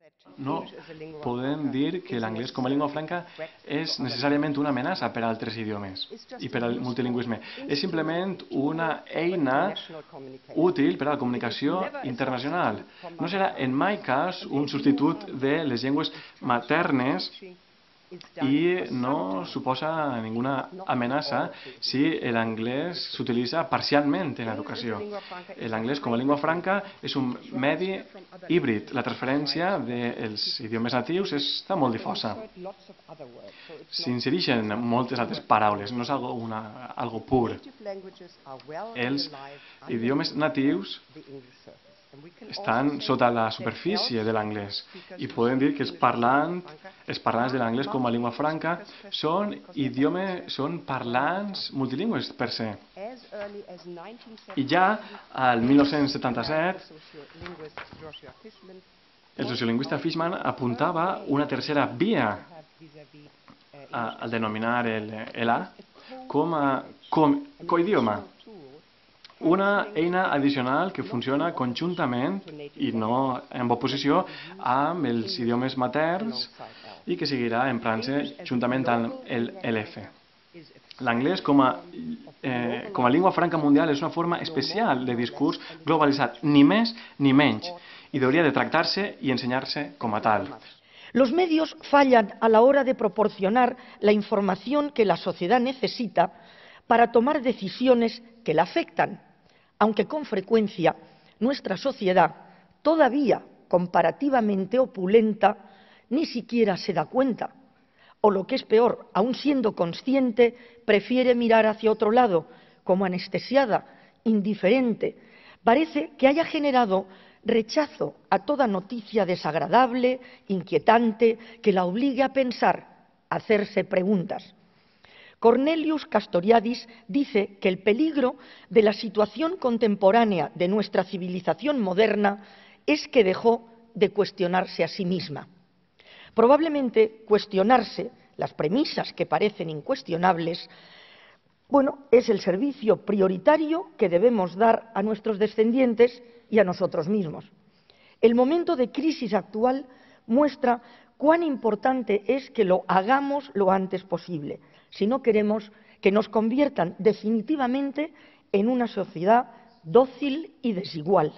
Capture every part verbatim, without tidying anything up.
No podem dir que l'anglès com a llengua franca és necessàriament una amenaça per a altres idiomes i per al multilingüisme. És simplement una eina útil per a la comunicació internacional. No serà en mai cas un substitut de les llengües maternes i no suposa ninguna amenaça si l'anglès s'utilitza parcialment en l'educació. L'anglès com a llengua franca és un medi híbrid. La transferència dels idiomes natius està molt difosa. S'insereixen moltes altres paraules, no és algo, una, algo pur. Els idiomes natius estan sota la superfície de l'anglès i podem dir que els parlants, els parlants de l'anglès com a llengua franca són idiomes, són parlants multilingües per se. I ja al mil nou-cents setanta-set el sociolingüista Fishman apuntava una tercera via al denominar l'A com a coidioma. Una eina addicional que funciona conjuntament i no en oposició amb els idiomes materns i que seguirà emprant-se juntament amb l'L F. L'anglès com a, eh, com a llengua franca mundial és una forma especial de discurs globalitzat, ni més ni menys, y debería de tractarse y enseñarse como tal. Los medios fallan a la hora de proporcionar la información que la sociedad necesita para tomar decisiones que la afectan, aunque con frecuencia nuestra sociedad, todavía comparativamente opulenta, ni siquiera se da cuenta. O lo que es peor, aun siendo consciente, prefiere mirar hacia otro lado, como anestesiada, indiferente. Parece que haya generado rechazo a toda noticia desagradable, inquietante, que la obligue a pensar, a hacerse preguntas. Cornelius Castoriadis dice que el peligro de la situación contemporánea de nuestra civilización moderna es que dejó de cuestionarse a sí misma. Probablemente cuestionarse las premisas que parecen incuestionables, bueno, es el servicio prioritario que debemos dar a nuestros descendientes y a nosotros mismos. El momento de crisis actual muestra cuán importante es que lo hagamos lo antes posible, si no queremos que nos conviertan definitivamente en una sociedad dócil y desigual,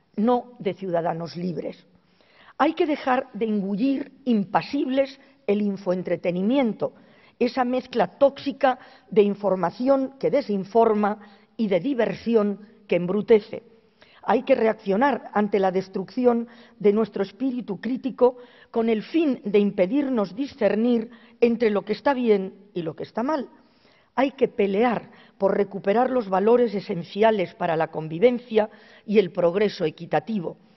no de ciudadanos libres. Hay que dejar de engullir impasibles el infoentretenimiento, esa mezcla tóxica de información que desinforma y de diversión que embrutece. Hay que reaccionar ante la destrucción de nuestro espíritu crítico con el fin de impedirnos discernir entre lo que está bien y lo que está mal. Hay que pelear por recuperar los valores esenciales para la convivencia y el progreso equitativo.